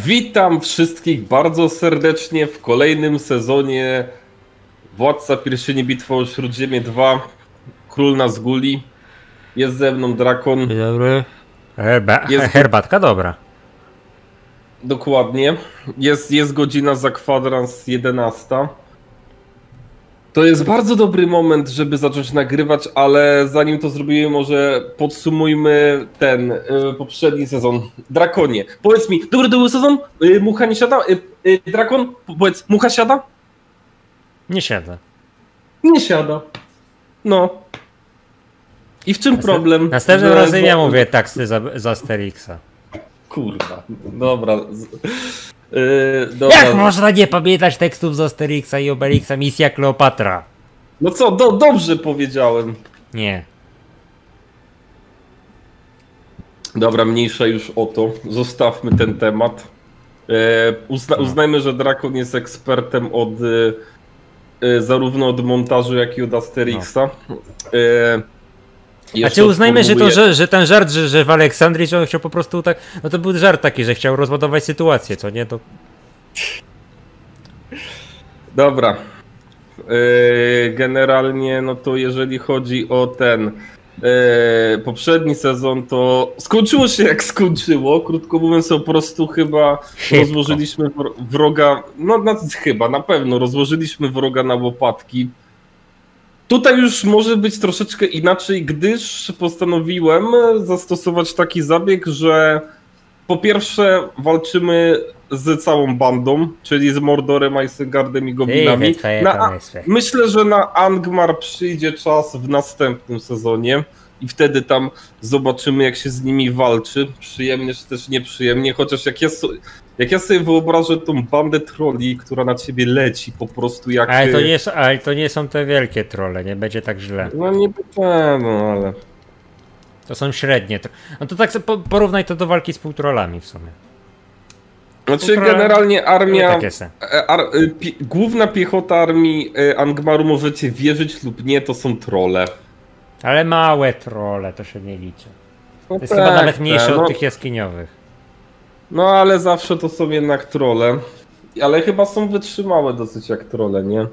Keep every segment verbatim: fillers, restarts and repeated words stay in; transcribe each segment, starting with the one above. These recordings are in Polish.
Witam wszystkich bardzo serdecznie w kolejnym sezonie Władca Pierścieni Bitwa o Śródziemie dwa, Król Nazguli. Jest ze mną Drakon. Dzień dobry. Herba Jest... Herbatka dobra. Dokładnie. Jest, jest godzina za kwadrans jedenasta. To jest bardzo dobry moment, żeby zacząć nagrywać, ale zanim to zrobimy, może podsumujmy ten y, poprzedni sezon. Drakonie, powiedz mi, dobry to był sezon? Y, mucha nie siada? Y, y, Drakon, powiedz, mucha siada? Nie siada. Nie siada. No. I w czym Następ... problem? Następnym że... razem ja mówię taksy za, za Asterixa. Kurwa, dobra. Yy, dobra. Jak można nie pamiętać tekstów z Asterixa i Obelixa Misja Kleopatra? No co, do, dobrze powiedziałem. Nie. Dobra, mniejsza już o to. Zostawmy ten temat. Yy, uzna, uznajmy, że Drakon jest ekspertem od yy, zarówno od montażu, jak i od Asterixa. No. Yy, A czy uznajmy, że, to, że, że ten żart, że, że w Aleksandrii, że on chciał po prostu tak... No to był żart taki, że chciał rozładować sytuację, co nie? To... Dobra. Yy, generalnie, no to jeżeli chodzi o ten yy, poprzedni sezon, to skończyło się jak skończyło. Krótko mówiąc, po prostu chyba Szybko. rozłożyliśmy wroga, no na, chyba, na pewno rozłożyliśmy wroga na łopatki. Tutaj już może być troszeczkę inaczej, gdyż postanowiłem zastosować taki zabieg, że po pierwsze walczymy z całą bandą, czyli z Mordorem, Isengardem i Goblinami. Na, myślę, że na Angmar przyjdzie czas w następnym sezonie i wtedy tam zobaczymy, jak się z nimi walczy. Przyjemnie czy też nieprzyjemnie, chociaż jak ja, so, jak ja sobie wyobrażę tą bandę trolli, która na ciebie leci po prostu jak... Ale to nie, ale to nie są te wielkie trolle, nie będzie tak źle. No nie no ale... To są średnie. No to tak porównaj to do walki z półtrollami w sumie. Znaczy Półtora... generalnie armia, no ar, pi, główna piechota armii Angmaru, możecie wierzyć lub nie, to są trolle. Ale małe trolle, to się nie liczy. No to jest tak, chyba nawet mniejsze tak, od no, tych jaskiniowych. No ale zawsze to są jednak trolle. Ale chyba są wytrzymałe dosyć jak trolle, nie?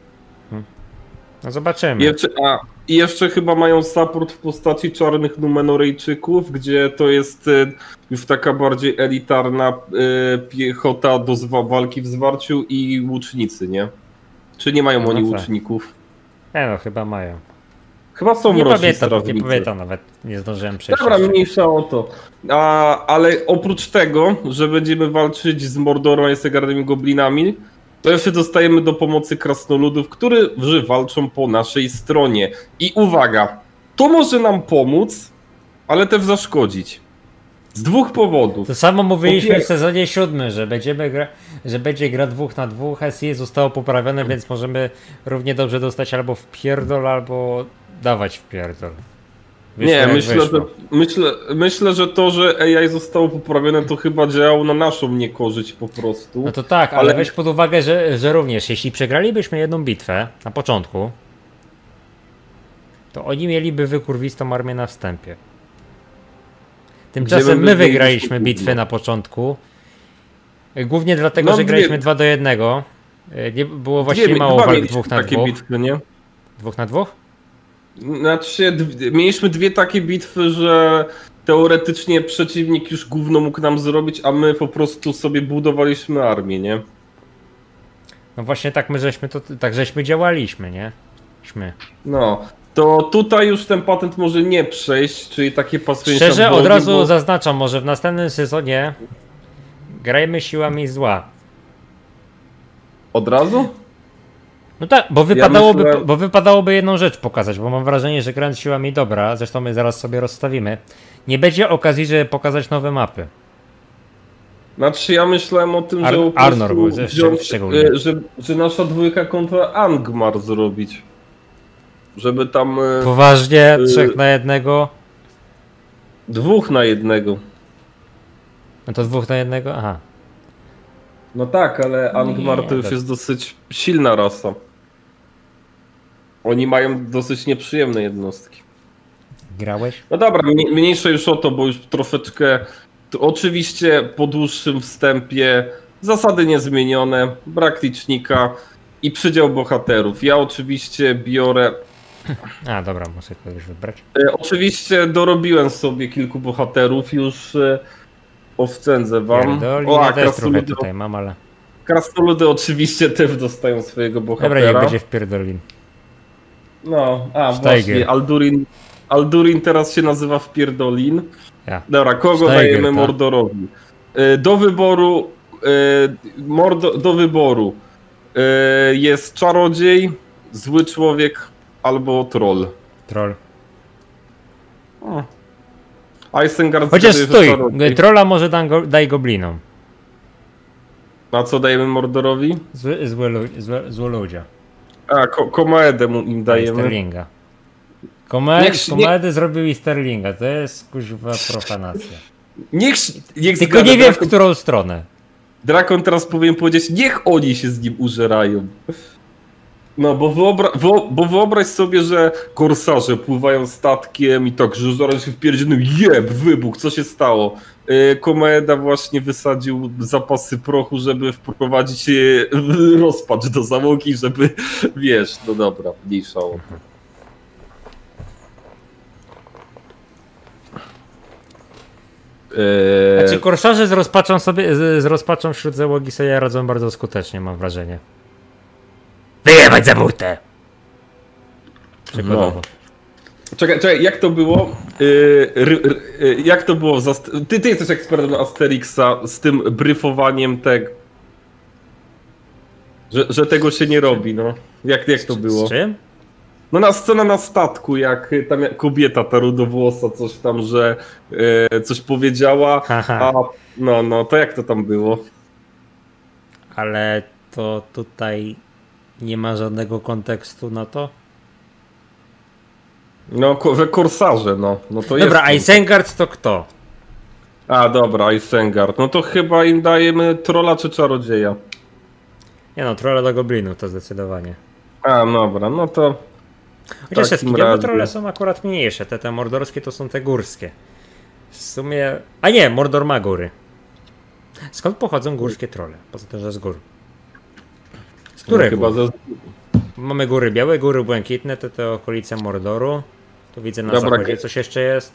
No zobaczymy. Jeszcze, a, I jeszcze chyba mają support w postaci czarnych Numenorejczyków, gdzie to jest y, już taka bardziej elitarna y, piechota do zwa, walki w zwarciu i łucznicy, nie? Czy nie mają no oni tak. łuczników? Nie no, chyba mają. Chyba są nie mroczni pamiętam, strażnicy. Nie pamiętam nawet, nie zdążyłem przejść. Dobra, mniejsza o to. A, ale oprócz tego, że będziemy walczyć z Mordorem, Isengardem i Goblinami, to jeszcze dostajemy do pomocy krasnoludów, którzy walczą po naszej stronie. I uwaga, to może nam pomóc, ale też zaszkodzić. Z dwóch powodów. To samo mówiliśmy w sezonie siódmym, że będziemy gra, że będzie gra dwóch na dwóch, S I zostało poprawione, więc możemy równie dobrze dostać albo w pierdol, albo dawać w pierdol. Wyszło nie, myślę że, myślę, myślę, że to, że A I zostało poprawione, to chyba działało na naszą niekorzyść po prostu. No to tak, ale, ale weź pod uwagę, że, że również jeśli przegralibyśmy jedną bitwę na początku, to oni mieliby wykurwistą armię na wstępie. Tymczasem my wygraliśmy bitwę na początku. Głównie dlatego, no, że dwie... graliśmy dwa do jednego. Nie było właściwie dwie, mało walk dwóch na dwóch. Bitwy, nie? Dwóch na dwóch? Znaczy, mieliśmy dwie takie bitwy, że teoretycznie przeciwnik już gówno mógł nam zrobić, a my po prostu sobie budowaliśmy armię, nie? No właśnie tak my żeśmy to, tak żeśmy działaliśmy, nie? Śmy. No, to tutaj już ten patent może nie przejść, czyli takie pasujące. Szczerze od razu bo... zaznaczam, może w następnym sezonie grajmy siłami zła. Od razu? No tak, bo wypadałoby, ja myślę... bo wypadałoby jedną rzecz pokazać, bo mam wrażenie, że grając siłami dobra, zresztą my zaraz sobie rozstawimy, nie będzie okazji, żeby pokazać nowe mapy. Znaczy ja myślałem o tym, Ar że, Arnor był wziąć, że, że nasza dwójka kontra Angmar zrobić. Żeby tam... Poważnie? Y trzech na jednego? Dwóch na jednego. No to dwóch na jednego? Aha. No tak, ale Angmar nie, to już to... jest dosyć silna rasa. Oni mają dosyć nieprzyjemne jednostki. Grałeś? No dobra, mniejsze już o to, bo już troszeczkę To oczywiście po dłuższym wstępie zasady niezmienione, brak licznika i przydział bohaterów. Ja oczywiście biorę... A, dobra, muszę to już wybrać. E, oczywiście dorobiłem sobie kilku bohaterów, już e, oszczędzę wam. Pierdoli, O, a ja też trochę krasnoludy, tutaj mam, ale... krasnoludy oczywiście też dostają swojego bohatera. Dobra, niech będzie w pierdolin. No, a Steiger. właśnie, Aldurin, Aldurin teraz się nazywa Wpierdolin. Ja. Dobra, kogo Steiger, dajemy tak. Mordorowi? E, Do wyboru, e, Mordo, do wyboru e, jest czarodziej, zły człowiek albo troll. Troll. O. Isengard Chociaż zgaduje, że stój, czarodziej. trolla może dam go, daj goblinom. A co dajemy Mordorowi? Zły, zły, lu- zły, zły ludzie. A, ko Komaedę mu im I dajemy. Sterlinga. Komedy, Niech- komedy zrobił i Sterlinga, to jest kuźwa profanacja. Niech, niech Tylko zgada, nie wie w Drakon, którą stronę. Drakon teraz powinien powiedzieć, niech oni się z nim użerają. No, bo, wyobra wo bo wyobraź sobie, że korsarze pływają statkiem i tak, że zaraz się wpierdzielą, jeb, wybuch, co się stało? Yy, Komaeda właśnie wysadził zapasy prochu, żeby wprowadzić yy, rozpacz do załogi, żeby, wiesz, no dobra, mniejsza o to. Yy, Znaczy korsarze z rozpaczą sobie, z, z rozpaczą wśród załogi sobie radzą bardzo skutecznie, mam wrażenie. Wyjebać za burtę! Przykładowo. Czekaj, czekaj, jak to było? Yy, ry, ry, yy, jak to było? Za, ty, ty jesteś ekspertem Asterixa z tym bryfowaniem tego. Że, że tego się nie robi, no. Jak, jak to było? Z czym? No na scena na statku, jak tam kobieta ta rudowłosa coś tam, że yy, coś powiedziała, Haha. a no, no, to jak to tam było? Ale to tutaj nie ma żadnego kontekstu na to. No, ko- że korsarze, no. no to Dobra, jest... Isengard to kto? A, dobra, Isengard. No to chyba im dajemy trolla czy czarodzieja. Nie no, trolla do goblinów to zdecydowanie. A, dobra, no to... Chociaż W te takim skinowe razie. trolle są akurat mniejsze, te, te mordorskie to są te górskie. W sumie... A nie, Mordor ma góry. Skąd pochodzą górskie trolle? Poza tym, że z gór. Z których no, chyba gór? ze... Mamy góry białe, góry błękitne, to te okolice Mordoru. Tu widzę na Dobra, zachodzie ke- coś jeszcze jest.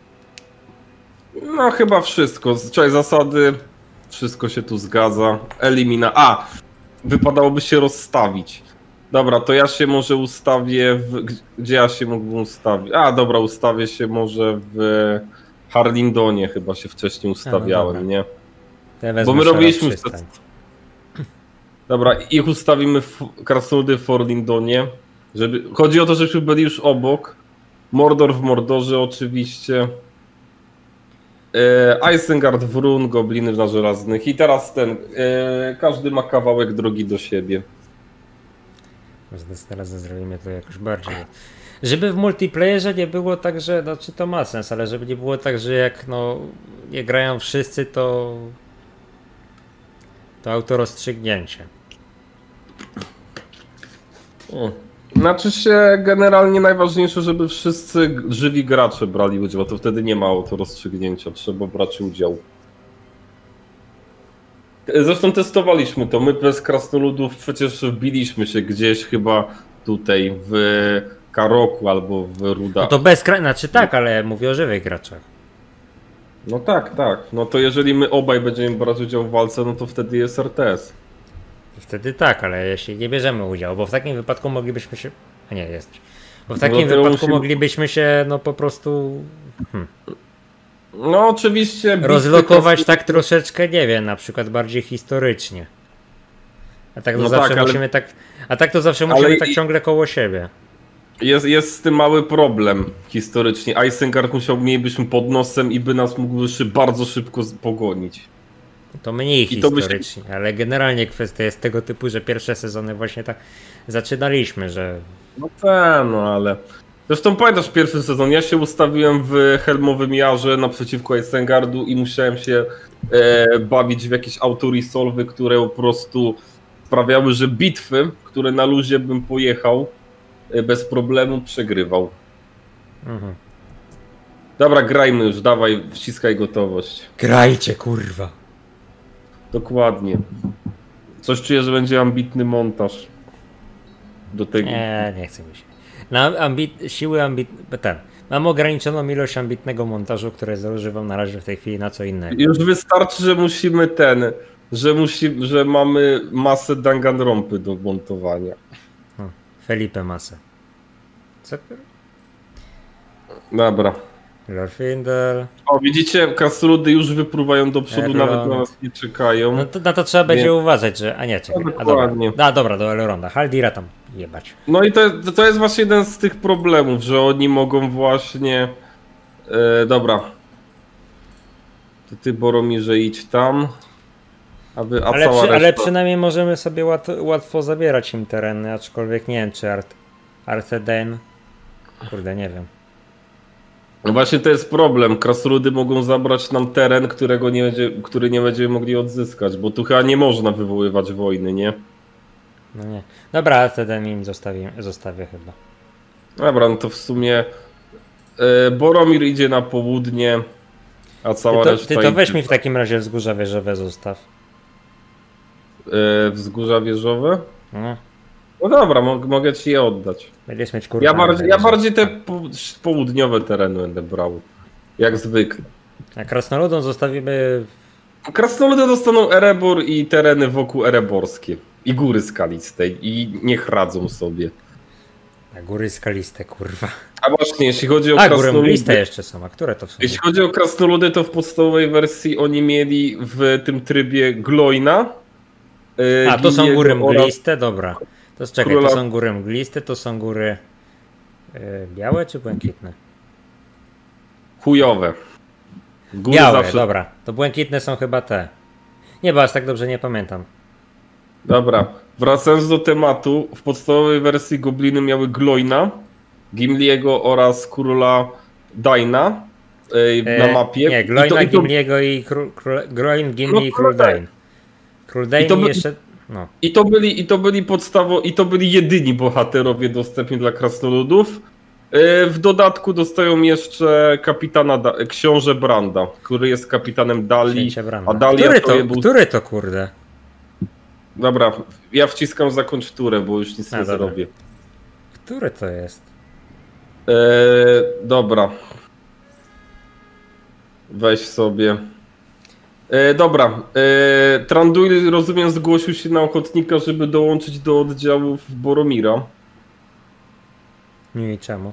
No chyba wszystko. Czekaj, zasady. Wszystko się tu zgadza. Elimina. A! Wypadałoby się rozstawić. Dobra, to ja się może ustawię w... Gdzie ja się mógłbym ustawić? A, dobra, ustawię się może w Harlindonie chyba się wcześniej ustawiałem, dobra. nie? To ja wezmę Bo my Szara robiliśmy... Przystań. Dobra, ich ustawimy w krasnoludy w Harlindonie. Żeby... Chodzi o to, żebyśmy byli już obok. Mordor w Mordorze oczywiście. E, Isengard w Run, gobliny na żelaznych. I teraz ten, e, każdy ma kawałek drogi do siebie. Może teraz zrobimy to jakoś bardziej. Żeby w multiplayerze nie było tak, że, znaczy to ma sens, ale żeby nie było tak, że jak no nie grają wszyscy, to to autorozstrzygnięcie. O. Znaczy się generalnie najważniejsze, żeby wszyscy żywi gracze brali udział, bo to wtedy nie ma auto rozstrzygnięcia, trzeba brać udział. Zresztą testowaliśmy to, my bez krasnoludów przecież wbiliśmy się gdzieś chyba tutaj w Karoku albo w Ruda. No to bez kra... znaczy tak, ale mówię o żywych graczach. No tak, tak. No to jeżeli my obaj będziemy brać udział w walce, no to wtedy jest R T S. Wtedy tak, ale jeśli nie bierzemy udziału, bo w takim wypadku moglibyśmy się... A nie, jest. Bo w takim No to wypadku musimy- moglibyśmy się no po prostu hmm, No oczywiście... bitwy rozlokować krasnoludów- tak troszeczkę, nie wiem, na przykład bardziej historycznie. A tak to No zawsze tak, ale- musimy tak... A tak to zawsze Ale musimy i- tak ciągle koło siebie. Jest, jest z tym mały problem historycznie. Isengard musiał, mielibyśmy pod nosem i by nas mógł szy- bardzo szybko z- pogonić. To mniej I to by się- historycznie, ale generalnie kwestia jest tego typu, że pierwsze sezony właśnie tak zaczynaliśmy, że No tak, no ale... Zresztą pamiętasz pierwszy sezon, ja się ustawiłem w Helmowym Jarze naprzeciwko Isengardu i musiałem się e, bawić w jakieś autoresolwy, które po prostu sprawiały, że bitwy, które na luzie bym pojechał, e, bez problemu przegrywał. mhm. Dobra, grajmy już, dawaj, wciskaj gotowość. Grajcie, kurwa. Dokładnie. Coś czuję, że będzie ambitny montaż. Do tego. Nie, nie chcę mi się. Na ambit... siły ambit... ten. Mam ograniczoną ilość ambitnego montażu, które zużywam na razie w tej chwili na co innego. Już wystarczy, że musimy ten, że musi, że mamy masę Danganronpy do montowania. O, Felipe masę. Co? Dobra. Glorfindel. O, widzicie, krasnoludy już wypływają do przodu, Elrond. nawet na nas nie czekają. No to, na to trzeba będzie Nie. uważać, że... A nie, czekaj. No, A dobra. dokładnie. A dobra, do Elronda. Haldira tam jebać. No i to, to jest właśnie jeden z tych problemów, że oni mogą właśnie... E, dobra. To ty, Boromirze, idź tam. A wy, a Ale, cała przy, ale reszta... przynajmniej możemy sobie łat, łatwo zabierać im tereny, aczkolwiek nie wiem, czy Art, Artheden... Kurde, nie wiem. No właśnie to jest problem. Krasnoludy mogą zabrać nam teren, którego nie będzie, który nie będziemy mogli odzyskać, bo tu chyba nie można wywoływać wojny, nie? No nie. Dobra, Artheden im zostawię, zostawię chyba. Dobra, no to w sumie e, Boromir idzie na południe, a cała Ty to, reszta ty to idzie weź mi w takim razie wzgórza wieżowe zostaw. e, wzgórza wieżowe. No. No dobra, mo- mogę ci je oddać. Będziesz mieć kurwa. Ja bardziej, ja wieżę. bardziej te po, południowe tereny będę brał. Jak zwykle. A krasnoludom zostawimy... Krasnoludy dostaną Erebor i tereny wokół ereborskie. I góry skalistej. I niech radzą sobie. A góry skaliste, kurwa. A właśnie, jeśli chodzi o A, góry krasnoludy... mgliste jeszcze są, a które to są? Jeśli chodzi o krasnoludy, to w podstawowej wersji oni mieli w tym trybie Gloina. e, A, to są Gilliego góry oraz- mgliste, dobra. To czekaj, Króla- to są góry mgliste, to są góry... Yy, białe czy błękitne? Chujowe. Góry Białe, zawsze... dobra. To błękitne są chyba te. Nie, bo aż tak dobrze nie pamiętam. Dobra, wracając do tematu, w podstawowej wersji gobliny miały Gloina, Gimliego oraz króla Daina e, na E, mapie. Nie, I to- Gloina, i to- Gimliego i król, król, Gloin, Gimli No, i Król Król Dain. Król Dain I to i by- jeszcze... No. I to byli, i to byli podstawo, i to byli jedyni bohaterowie dostępni dla krasnoludów. E, W dodatku dostają jeszcze kapitana, da, książę Branda, który jest kapitanem Dali. Księcie Branda. A Dalia Który to, to, był... który to kurde? Dobra, ja wciskam zakończ turę, bo już nic A, nie dobra. zrobię. Który to jest? E, dobra. Weź sobie. E, dobra. E, Tranduil, rozumiem, zgłosił się na ochotnika, żeby dołączyć do oddziałów Boromira. Nie i czemu?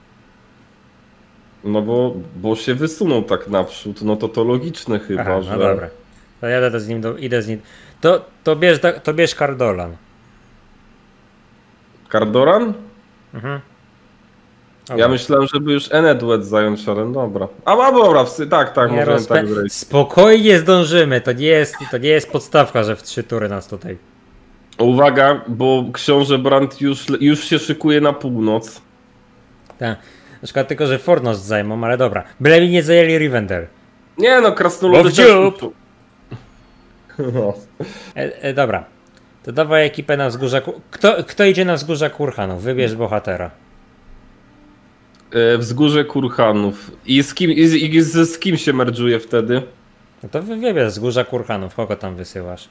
No bo, bo się wysunął tak naprzód. No to to logiczne chyba, Aha, że... no dobra. To jadę to z nim, do, idę z nim. To, to, bierz, to bierz Cardolan. Cardoran? Mhm. Ja Dobra. myślałem, żeby już Enedwed zająć, ale dobra. A, a dobra, w, sy- tak, tak, Nie możemy rozpę... tak zrobić. Spokojnie zdążymy, to nie, jest, to nie jest podstawka, że w trzy tury nas tutaj. Uwaga, bo książę Brand już, już się szykuje na północ. Tak. Na przykład tylko, że Fornos zajmą, ale dobra. Byle mi nie zajęli Rivendell. Nie no, krasnoludy Bo w też... dziób! No. E, e, dobra. To dawaj ekipę na wzgórza... Ku- Kto, kto idzie na wzgórza Kurhanów? Wybierz bohatera. E, Wzgórze Kurhanów. I z kim, i z, i z, z kim się merdżuje wtedy? No to wy- wybierz wzgórza Kurhanów. Kogo tam wysyłasz?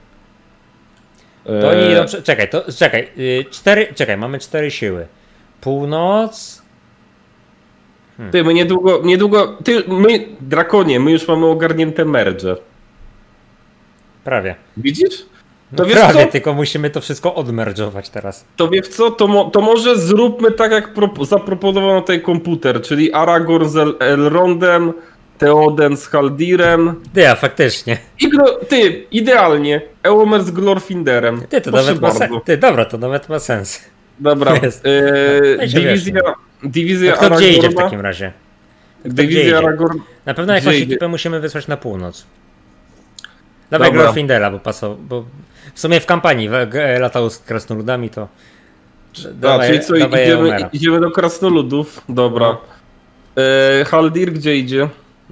E, To oni idą... prze- Czekaj, to... Czekaj. Y, cztery... Czekaj, mamy cztery siły. Północ... Ty, my niedługo, niedługo, ty, my, Drakonie, my już mamy ogarnięte merdże. Prawie. Widzisz? To No wiesz prawie, co? tylko musimy to wszystko odmerdżować teraz. To wiesz co? To, mo, to może zróbmy tak, jak pro, zaproponował tutaj komputer, czyli Aragorn z El, Elrondem, Theoden z Haldirem. Ty, a faktycznie. I glo, ty, idealnie, Eomer z Glorfinderem. Ty, to Proszę nawet ma bardzo. sens. Ty, dobra, to nawet ma sens. Dobra, Jest. e, Dajcie dywizja, dywizja To kto Aragorna. gdzie idzie w takim razie? Kto gdzie Dywizja idzie? Aragorn. Na pewno Gdzie jakąś idzie? ekipę musimy wysłać na północ. Dawaj Dobra. Glorfindela, bo pasował, bo w sumie w kampanii w- g- latał z krasnoludami, to A, dawaj, czyli co, dawaj idziemy, Eomera. idziemy do krasnoludów. Dobra. No. E, Haldir gdzie idzie?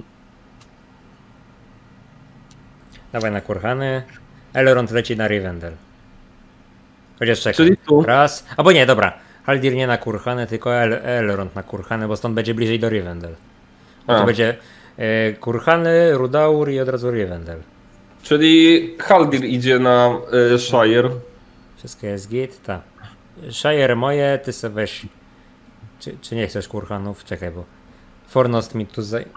Dawaj na Kurhany. Elrond leci na Rivendell. Chociaż czekaj. Czyli tu. Raz. Albo nie, dobra. Haldir nie na Kurhany, tylko El Elrond na Kurhany, bo stąd będzie bliżej do Rivendell. A A. to będzie e, Kurhany, Rudaur i od razu Rivendell. Czyli Haldir idzie na y, Shire. Wszystko jest git, tak. Shire moje, ty se weź. Czy, czy nie chcesz Kurhanów? Czekaj, bo Fornost mi tu zaj...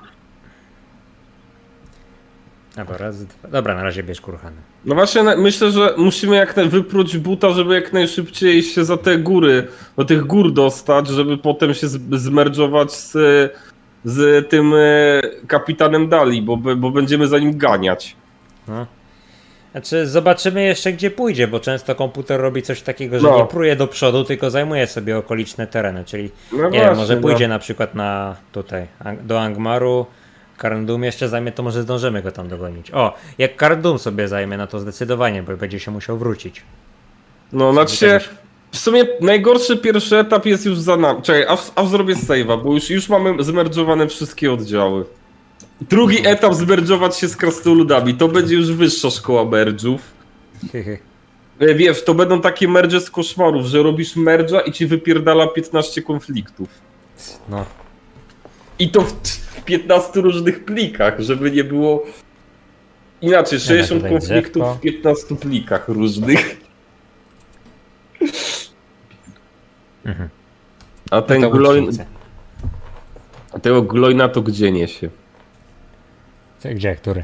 Dobra, raz, dwa. Dobra, na razie bierz Kurhany. No właśnie, na- myślę, że musimy jak naj- wypróć buta, żeby jak najszybciej się za te góry, do tych gór dostać, żeby potem się z- zmerdżować z, z tym e, kapitanem Dali, bo, be- bo będziemy za nim ganiać. No. Znaczy, zobaczymy jeszcze gdzie pójdzie, bo często komputer robi coś takiego, że No. nie pruje do przodu, tylko zajmuje sobie okoliczne tereny, czyli No nie właśnie, wiem, może no. pójdzie na przykład na tutaj, Ang- do Angmaru, Karndum jeszcze zajmie, to może zdążymy go tam dogonić. O, jak Karndum sobie zajmie, no to zdecydowanie, bo będzie się musiał wrócić. No, znaczy się, w sumie najgorszy pierwszy etap jest już za nami. Czekaj, aż, aż zrobię save'a, bo już, już mamy zmerdżowane wszystkie oddziały. Drugi etap zmerdżować się z krasnoludami, to będzie już wyższa szkoła merdżów. E, Wiesz, to będą takie merdże z koszmarów, że robisz merdża i ci wypierdala piętnaście konfliktów. No. I to w, w piętnastu różnych plikach, żeby nie było inaczej, sześćdziesiąt tutaj konfliktów drzewko. w piętnastu plikach różnych. Mhm. A ten To gloin, łucznicy. a tego glojna to gdzie niesie? Co, gdzie, który?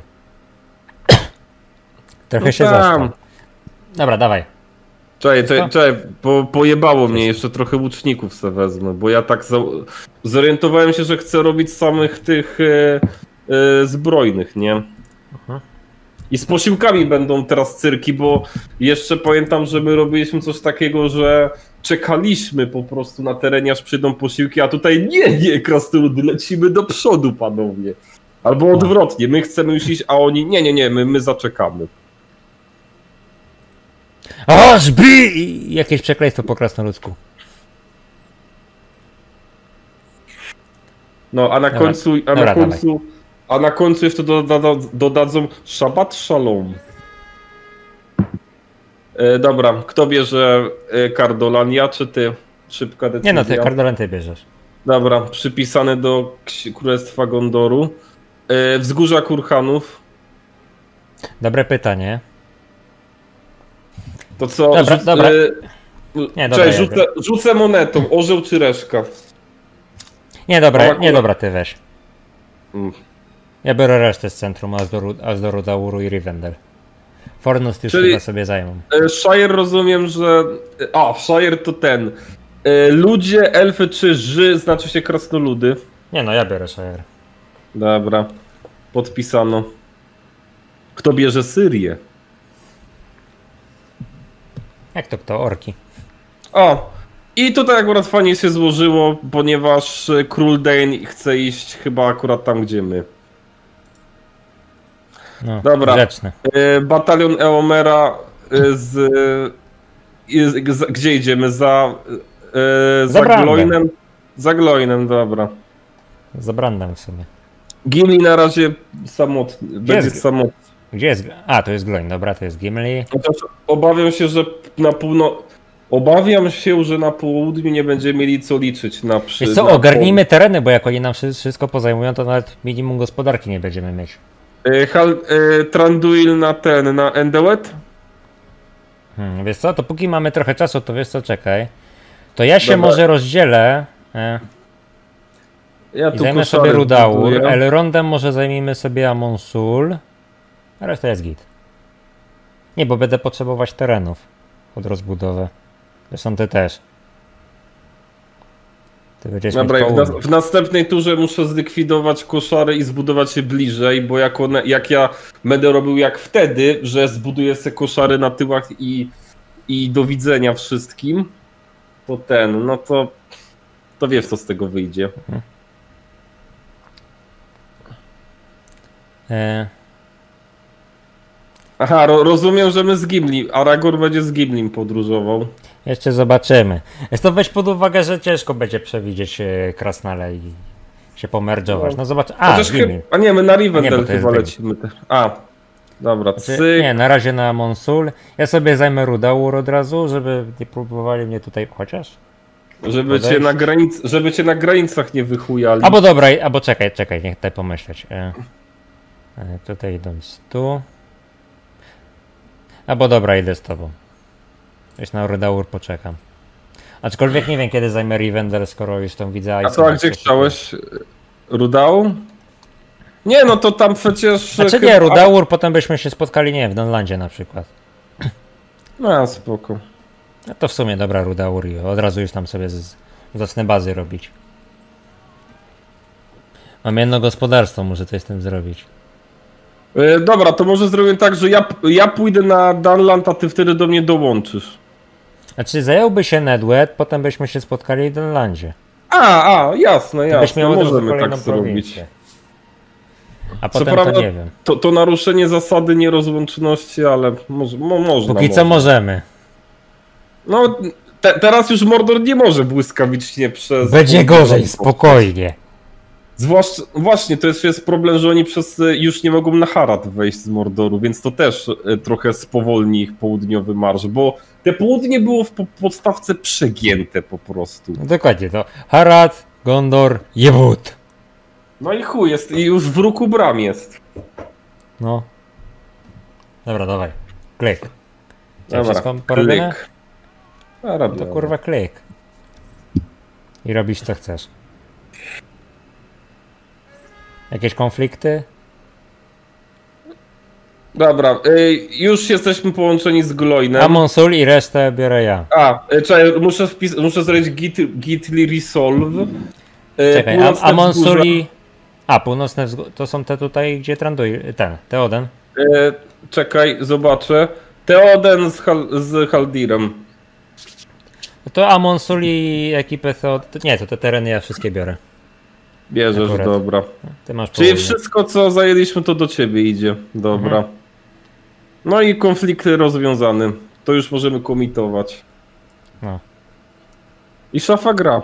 Trochę No się tam. zastał. Dobra, dawaj. Czekaj, Co? czekaj, czekaj, po, pojebało mnie, jeszcze trochę łuczników se wezmę, bo ja tak za, zorientowałem się, że chcę robić samych tych e, e, zbrojnych, nie? Mhm. I z posiłkami będą teraz cyrki, bo jeszcze pamiętam, że my robiliśmy coś takiego, że czekaliśmy po prostu na terenie, aż przyjdą posiłki, a tutaj nie, nie, krasnoludy, lecimy do przodu, panowie. Albo odwrotnie, my chcemy już iść, a oni, nie, nie, nie, my, my zaczekamy. O, żbi! I jakieś przekleństwo po krasnoludzku. No, a na Dobra. końcu, a Dobra, na końcu, a na końcu jeszcze doda, dodadzą Shabbat Shalom. E, dobra, kto bierze e, Kardolan, ja czy ty? Szybka decyzja. Nie no, ty Kardolan bierzesz. Dobra, przypisany do Ksi- Królestwa Gondoru. E, wzgórza Kurhanów. Dobre pytanie. To co? Dobra, rzuc- dobra. E, Nie, dobra, Cześć, ja rzucę, rzucę monetą, orzeł czy reszka? Nie, dobra, Akurat- nie, dobra, ty weź. Mm. Ja biorę resztę z centrum, aż do, Ru- aż do Rudauru i Rivendell. Fornost już Czyli- chyba sobie zajmą. E, Shire rozumiem, że... A, Shire to ten. E, Ludzie, elfy czy ży, znaczy się krasnoludy. Nie no, ja biorę Shire. Dobra, podpisano. Kto bierze Syrię? Jak to kto? Orki. O! I tutaj akurat fajnie się złożyło, ponieważ e, król Dane chce iść chyba akurat tam, gdzie my. No, Dobra. grzeczny. E, Batalion Eomera e, z, e, z... Gdzie idziemy? Za... E, za Za Brandem. Gloinem? Za Gloinem, dobra. Za Brandem w sumie. Gimli na razie samotny. Będzie jest- samotny. Gdzie jest... A, to jest Gloin, dobra, to jest Gimli. Chociaż obawiam się, że na półno... Obawiam się, że na południu nie będziemy mieli co liczyć na przy... Wiesz co, na ogarnijmy tereny, bo jak oni nam wszy- wszystko pozajmują, to nawet minimum gospodarki nie będziemy mieć. południu. E, Hal... E, Tranduil na ten, na Endelet? Hmm, wiesz co, to póki mamy trochę czasu, to wiesz co, czekaj. To ja się Dobra. może rozdzielę e, Ja i tu zajmę koszary sobie Rudaur, buduję. Elrondem może zajmijmy sobie Amonsul, a reszta jest git. Nie, bo będę potrzebować terenów pod rozbudowę. Zresztą ty też. Ty będziesz Dobra, mieć i w, południe. nas, w następnej turze muszę zlikwidować koszary i zbudować się bliżej, bo jak, one, jak ja będę robił jak wtedy, że zbuduję sobie koszary na tyłach i, i do widzenia wszystkim, to ten, no to to wiesz co z tego wyjdzie. E, Aha, ro, rozumiem, że my z Gimli, Aragorn będzie z Gimlim podróżował. jeszcze zobaczymy. Jest to weź pod uwagę, że ciężko będzie przewidzieć e, Krasnale i się pomerdżować. No zobacz. A, Chociaż Gimli. chyba, a nie, my na Rivendell Nie, bo to jest chyba Gimli. lecimy też. A, dobra, Znaczy, cyk. nie, na razie na Monsul. Ja sobie zajmę Rudaur od razu, żeby nie próbowali mnie tutaj chociaż. Żeby cię, na granic, żeby cię na granicach nie wychujali. Albo dobra, albo czekaj, czekaj, niech daj pomyśleć. E, e, tutaj idąc tu. Albo dobra, idę z tobą. Już na Rudaur poczekam. Aczkolwiek nie wiem, kiedy zajmę Rivendell, skoro już tą widzę. A co, a gdzie chciałeś? Rudał? Nie, no to tam przecież... Znaczy chyba... nie, Rudaur, potem byśmy się spotkali, nie wiem, w Dunlandzie na przykład. No, spoko. No to w sumie dobra, Rudaur i od razu już tam sobie z, zacznę bazy robić. Mam jedno gospodarstwo, muszę coś z tym zrobić. Yy, dobra, to może zrobię tak, że ja, ja pójdę na Dunland, a ty wtedy do mnie dołączysz. Znaczy zająłby się Nedwet, potem byśmy się spotkali w Dunlandzie. A, a, jasne, jasne, możemy tak zrobić. A potem co prawda, to nie wiem. To, to naruszenie zasady nierozłączności, ale może, mo, można. Póki co możemy. No, te, teraz już Mordor nie może błyskawicznie przez... Będzie gorzej, spokojnie. Zwłaszcza, właśnie, to jest, jest problem, że oni przez już nie mogą na Harad wejść z Mordoru, więc to też trochę spowolni ich południowy marsz, bo te południe było w podstawce przegięte po prostu. No dokładnie, to Harad, Gondor, Jebut. No i chuj, jest, i już w ruku bram jest. No. Dobra, dawaj. Klik. Dobra, wszystko porobione? klik. A, no to kurwa klik. I robisz co chcesz. Jakieś konflikty? Dobra, y, już jesteśmy połączeni z Gloinem. Amon Sul i resztę biorę ja. A, y, czekaj, muszę, wpis muszę zrobić git, gitly resolve. Y, czekaj, Amon Sul i... A, północne wzgórze, to są te tutaj, gdzie tranduj, ten, Teoden. Y, czekaj, zobaczę. Teoden z, Hal z Haldirem. To Amon Sul i ekipę Teoden, nie, to te tereny ja wszystkie biorę. Bierzesz, akurat. Dobra. Ty masz Czyli południe. Wszystko, co zajęliśmy, to do ciebie idzie. Dobra. Mhm. No i konflikty rozwiązane. To już możemy komitować. No. I szafa gra.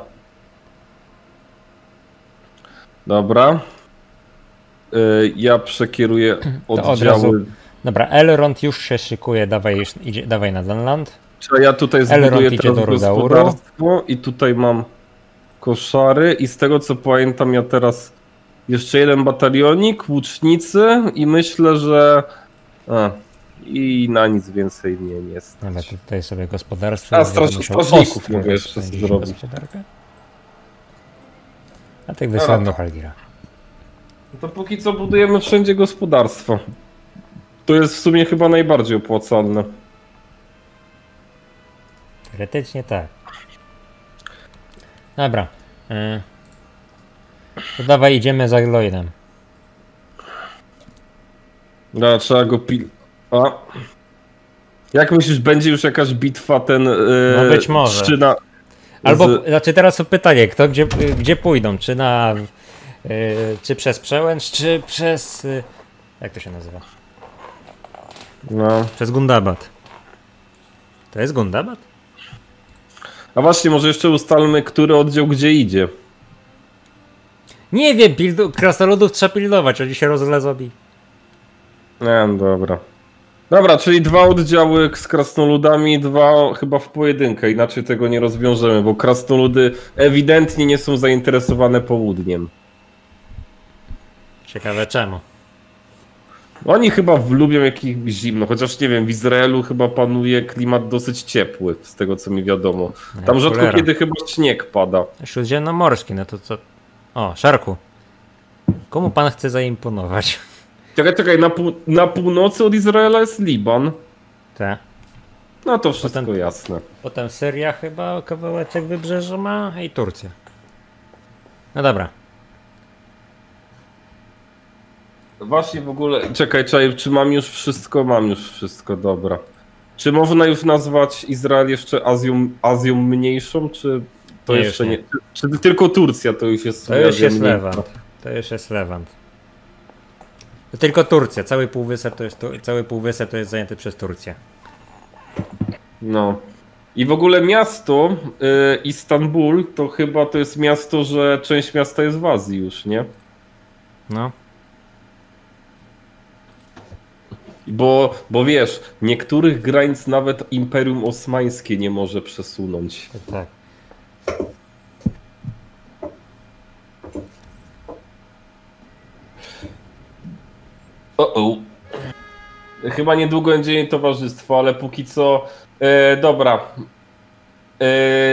Dobra. Yy, ja przekieruję oddziały. Dobra, Elrond już się szykuje, dawaj, idzie, dawaj na Dunland. Czy ja tutaj zbuduję teraz gospodarstwo i tutaj mam koszary i z tego co pamiętam ja teraz jeszcze jeden batalionik, łucznicy i myślę, że a, i na nic więcej mnie nie jest. Ale tutaj sobie gospodarstwo. A straż, strażników mogę jeszcze zrobić. Gospodarkę. A tych wysłałem do Haldira. No to póki co budujemy wszędzie gospodarstwo. To jest w sumie chyba najbardziej opłacalne. Teoretycznie tak. Dobra. To dawaj idziemy za Gloinem. No, trzeba go pil... A. Jak myślisz, będzie już jakaś bitwa ten... Yy, no być może. Szczyna... Albo, z... znaczy teraz to pytanie, kto gdzie, gdzie pójdą? Czy na... Yy, czy przez Przełęcz, czy przez... Yy, jak to się nazywa? No. Przez Gundabad. To jest Gundabad? A właśnie, może jeszcze ustalmy, który oddział gdzie idzie. Nie wiem, krasnoludów trzeba pilnować, oni się rozlezą. Nie, no dobra. Dobra, czyli dwa oddziały z krasnoludami, dwa chyba w pojedynkę, inaczej tego nie rozwiążemy, bo krasnoludy ewidentnie nie są zainteresowane południem. Ciekawe czemu. Oni chyba lubią jakieś zimno, chociaż nie wiem, w Izraelu chyba panuje klimat dosyć ciepły, z tego co mi wiadomo. Tam ja, rzadko cholera. Kiedy chyba śnieg pada. Śródziemnomorski, no to co? O, Szarku. Komu pan chce zaimponować? Czekaj, czekaj, na, pół, na północy od Izraela jest Liban. Tak. No to wszystko potem, jasne. Potem Syria chyba, kawałeczek wybrzeża ma i Turcja. No dobra. Właśnie w ogóle, czekaj, czekaj, czy mam już wszystko? Mam już wszystko, dobra. Czy można już nazwać Izrael jeszcze Azją, Azją mniejszą, czy to nie, jeszcze nie? nie? Czy, czy tylko Turcja to już jest? To już jest Lewant. To już jest Lewant. To tylko Turcja, cały półwysep to jest, cały półwysep to jest zajęty przez Turcję. No. I w ogóle miasto y, Istanbul to chyba to jest miasto, że część miasta jest w Azji już, nie? No. Bo, bo wiesz, niektórych granic nawet Imperium Osmańskie nie może przesunąć. Tak. O, o. Chyba niedługo będzie jej towarzystwo, ale póki co... E, dobra. E,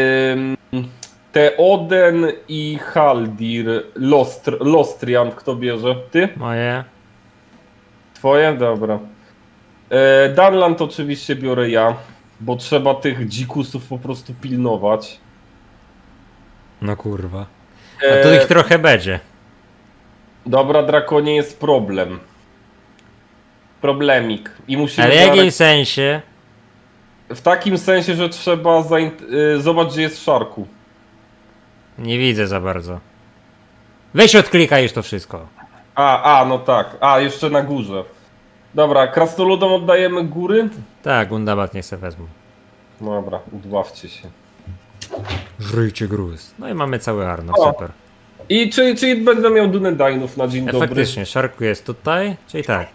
Teoden i Haldir, Lostr, Lostrian, kto bierze? Ty? Moje. Twoje? Dobra. E, Danland oczywiście biorę ja, bo trzeba tych dzikusów po prostu pilnować. No kurwa. A to ich trochę będzie. Dobra, Drakonie, jest problem. Problemik. I musimy... Ale w jakim zaraz... sensie? W takim sensie, że trzeba zaint... y, zobaczyć, gdzie jest Szarku. Nie widzę za bardzo. Weź odklikaj już to wszystko. A, a, no tak. A, jeszcze na górze. Dobra, krasnoludom oddajemy góry? Tak, Gundabat niech se wezmą. Dobra, udławcie się. Żryjcie gruz. No i mamy cały Arno, O. super. I czyli, czyli będę miał Dunedainów na dzień E, dobry. faktycznie, Szarku jest tutaj, czyli tak.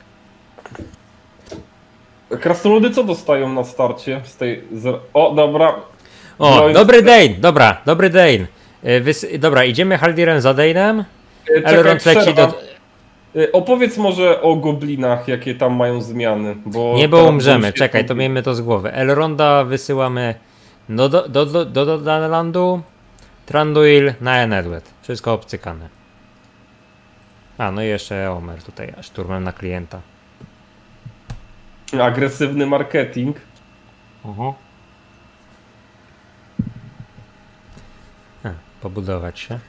Krasnoludy co dostają na starcie z tej... Z... O, dobra. O, Broń- dobry Dane, dobra, dobry Dane. E, Wys... Dobra, idziemy Haldirem za Dane'em. Y, czekaj, Elrond leci przerwa. do... Y, Opowiedz może o goblinach, jakie tam mają zmiany. Bo Nie, bo teraz umrzemy, się czekaj, to mówi. miejmy to z głowy. Elronda wysyłamy do, do, do, do, do, do Danelandu, Tranduil na Enedwet. Wszystko obcykane. A, no i jeszcze Omer tutaj, szturmem na klienta. Agresywny marketing. Uh-huh. A, pobudować się.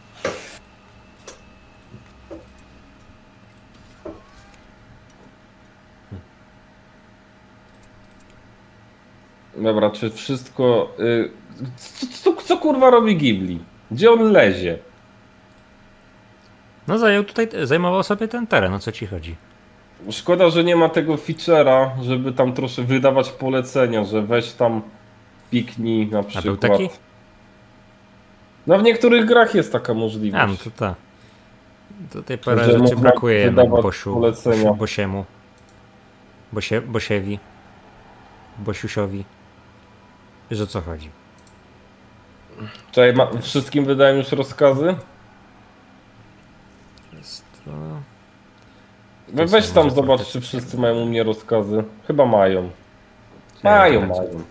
Dobra, czy wszystko... Y, co, co, co kurwa robi Ghibli? Gdzie on lezie? No zajął tutaj, zajmował sobie ten teren, o co ci chodzi? Szkoda, że nie ma tego feature'a, żeby tam troszkę wydawać polecenia, że weź tam piknij na przykład. był taki? No w niektórych grach jest taka możliwość. A, no to ta. Tutaj parę Że rzeczy można brakuje jednak wydawać Bosiu, polecenia. Bosiu, Bosiemu. Bosie, Bosiewi. Bosiusiowi. Wiesz o co chodzi? Czekaj, ma, wszystkim wydają już rozkazy? Jest to... We, To weź są tam może zobacz, faktycznie. czy wszyscy mają u mnie rozkazy. Chyba mają. Czekaj, Mają, to będzie. mają.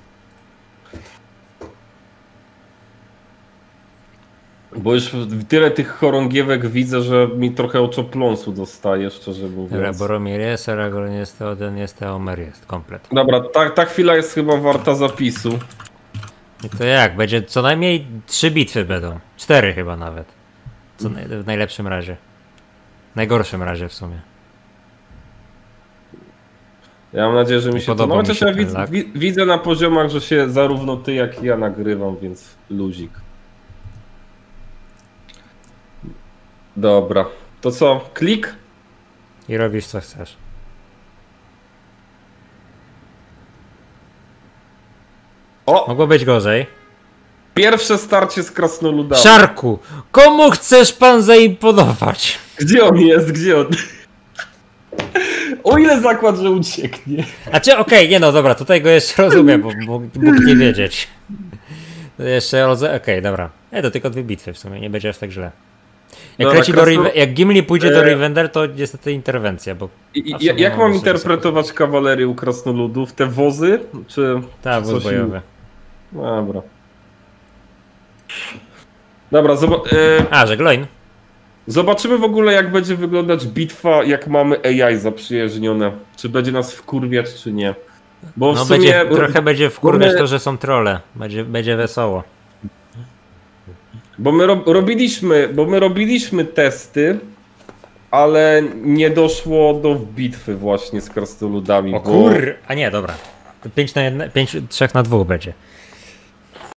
Bo już w- tyle tych chorągiewek widzę, że mi trochę oczopląsu dostaje, szczerze Dobra, mówiąc. Boromir jest, Aragorn jest, Teoden jest, Teomer jest, komplet. Dobra, ta, ta chwila jest chyba warta zapisu. I to jak? Będzie co najmniej trzy bitwy będą. Cztery chyba nawet. Co naj, w najlepszym razie. W najgorszym razie w sumie. Ja mam nadzieję, że mi się to... podoba No mi chociaż się ja ten widz, lag. wi, widzę na poziomach, że się zarówno ty, jak i ja nagrywam, więc luzik. Dobra. To co? Klik? I robisz co chcesz. O! Mogło być gorzej. Pierwsze starcie z krasnoludami. Szarku! Komu chcesz pan zaimponować? Gdzie on jest? Gdzie on? O ile zakład, że ucieknie? A czy okej, nie no dobra, tutaj go jeszcze rozumiem, bo mógł, mógł nie wiedzieć. To jeszcze rozumiem, okej, dobra. Nie, to tylko dwie bitwy w sumie, nie będzie aż tak źle. Jak, Dobra, leci do krasno- Rive- jak Gimli pójdzie do E- Rivendell, to niestety interwencja, bo... I, A w i, sumie jak mam mam jeszcze interpretować kawalerię u krasnoludów? Te wozy? Czy... Tak, czy wóz coś bojowy. Dobra. Dobra, zoba- e, A, że Gloin? zobaczymy w ogóle, jak będzie wyglądać bitwa, jak mamy A I zaprzyjaźnione. Czy będzie nas wkurwiać, czy nie. Bo w No sumie... będzie, trochę będzie wkurwiać my- to, że są trolle. Będzie, będzie wesoło. Bo my ro- robiliśmy, bo my robiliśmy testy, ale nie doszło do bitwy właśnie z krasnoludami. O bo... kur... A nie, dobra. pięć na jeden, pięć, trzech na dwóch będzie.